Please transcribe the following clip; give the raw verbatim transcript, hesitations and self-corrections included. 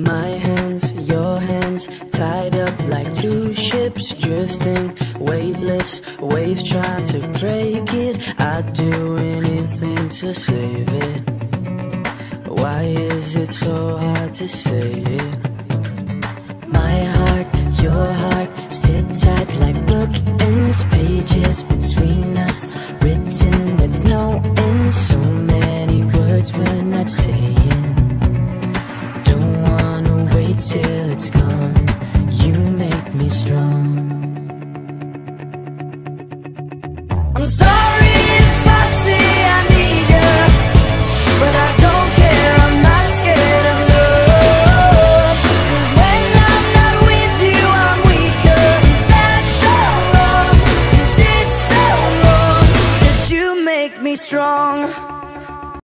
My hands, your hands, tied up like two ships drifting, weightless, waves trying to break it. I'd do anything to save it. Why is it so hard to say it? My heart, your heart, sit tight like bookends, pages between us, written with no end. So many words we're not saying. Don't wanna wait till it's gone. You make me strong. I'm sorry if I say I need you, but I don't care, I'm not scared of love. 'Cause when I'm not with you, I'm weaker. Is that so wrong? Is it so wrong that you make me strong?